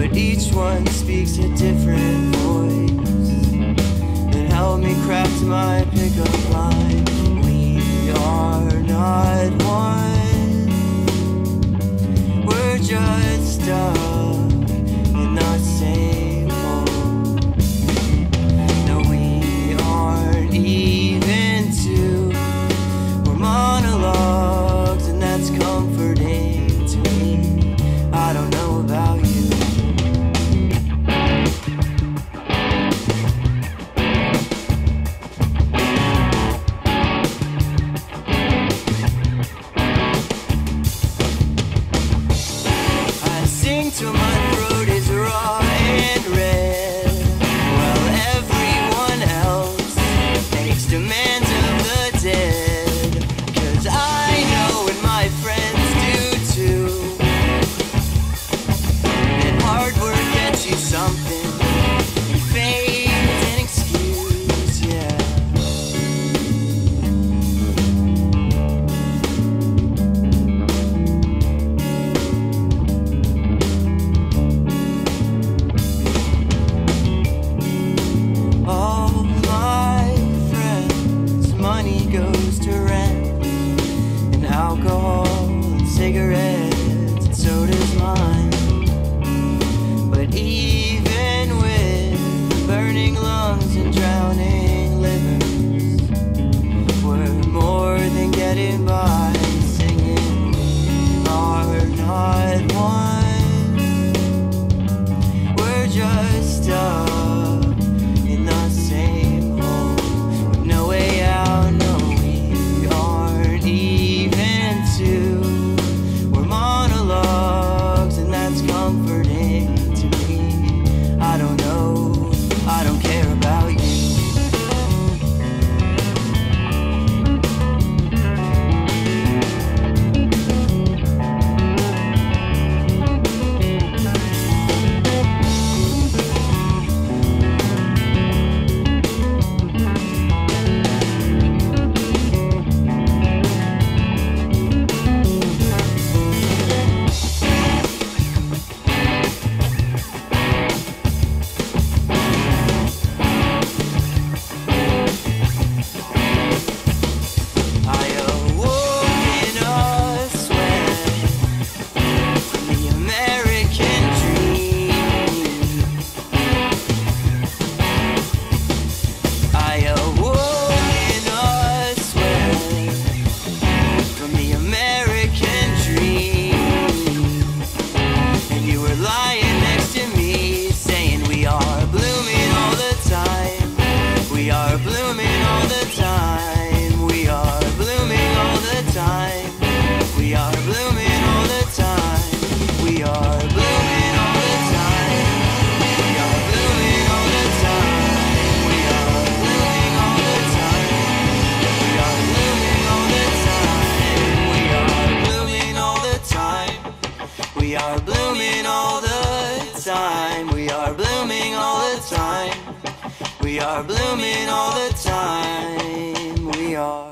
but each one speaks a different voice that helped me craft my pickup line. We are not one, we're just stuck in the same hole. No, we aren't even two, we're monologues, and that's comforting to me. I don't know about you. Till my throat is raw and red, while everyone else makes demands of the dead. 'Cause I know, and my friends do too, that hard work gets you something, and fame's an excuse, yeah. Goes to rent and alcohol and cigarettes, and so does mine. But even with burning lungs and drowning livers, we're more than getting by, singing we are not one, we're just stuck in the same hole with no way out. We are blooming all the time. We are blooming all the time. We are blooming all the time. We are blooming all the time. We are blooming all the time. We are blooming all the time. We are blooming all the time. We are blooming all the time. We are blooming all the time. We are blooming all the time. We are blooming all the time. We are.